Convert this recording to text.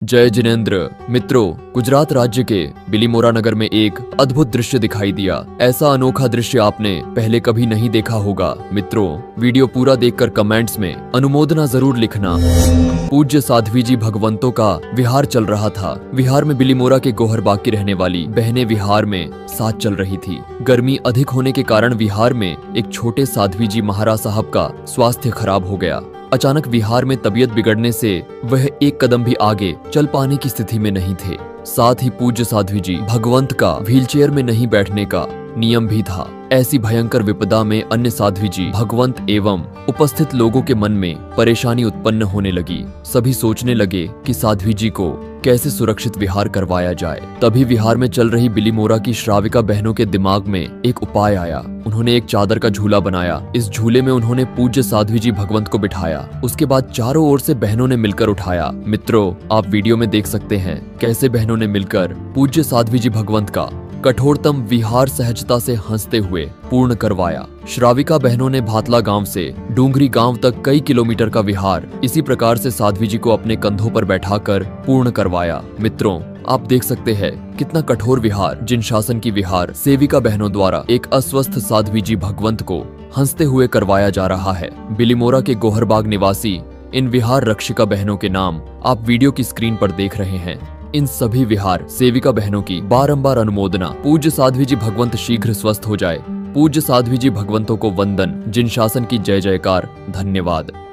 जय जिनेंद्र। मित्रों, गुजरात राज्य के बिलीमोरा नगर में एक अद्भुत दृश्य दिखाई दिया। ऐसा अनोखा दृश्य आपने पहले कभी नहीं देखा होगा। मित्रों, वीडियो पूरा देखकर कमेंट्स में अनुमोदना जरूर लिखना। पूज्य साध्वी जी भगवंतों का विहार चल रहा था। विहार में बिलीमोरा के गोहर बाग की रहने वाली बहनें विहार में साथ चल रही थी। गर्मी अधिक होने के कारण विहार में एक छोटे साध्वी जी महाराज साहब का स्वास्थ्य खराब हो गया। अचानक विहार में तबीयत बिगड़ने से वह एक कदम भी आगे चल पाने की स्थिति में नहीं थे। साथ ही पूज्य साध्वी जी भगवंत का व्हीलचेयर में नहीं बैठने का नियम भी था। ऐसी भयंकर विपदा में अन्य साध्वी जी भगवंत एवं उपस्थित लोगों के मन में परेशानी उत्पन्न होने लगी। सभी सोचने लगे कि साध्वी जी को कैसे सुरक्षित विहार करवाया जाए। तभी विहार में चल रही बिलीमोरा की श्राविका बहनों के दिमाग में एक उपाय आया। उन्होंने एक चादर का झूला बनाया। इस झूले में उन्होंने पूज्य साध्वी जी भगवंत को बिठाया। उसके बाद चारों ओर से बहनों ने मिलकर उठाया। मित्रों, आप वीडियो में देख सकते हैं कैसे बहनों ने मिलकर पूज्य साध्वी जी भगवंत का कठोरतम विहार सहजता से हंसते हुए पूर्ण करवाया। श्राविका बहनों ने भातला गांव से डूंगरी गांव तक कई किलोमीटर का विहार इसी प्रकार से साध्वी जी को अपने कंधों पर बैठाकर पूर्ण करवाया। मित्रों, आप देख सकते हैं कितना कठोर विहार जिन शासन की विहार सेविका बहनों द्वारा एक अस्वस्थ साध्वी जी भगवंत को हंसते हुए करवाया जा रहा है। बिलीमोरा के गोहरबाग निवासी इन विहार रक्षिका बहनों के नाम आप वीडियो की स्क्रीन पर देख रहे हैं। इन सभी विहार सेविका बहनों की बारंबार अनुमोदना। पूज्य साध्वी जी भगवंत शीघ्र स्वस्थ हो जाए। पूज्य साध्वी जी भगवंतों को वंदन। जिन शासन की जय जयकार। धन्यवाद।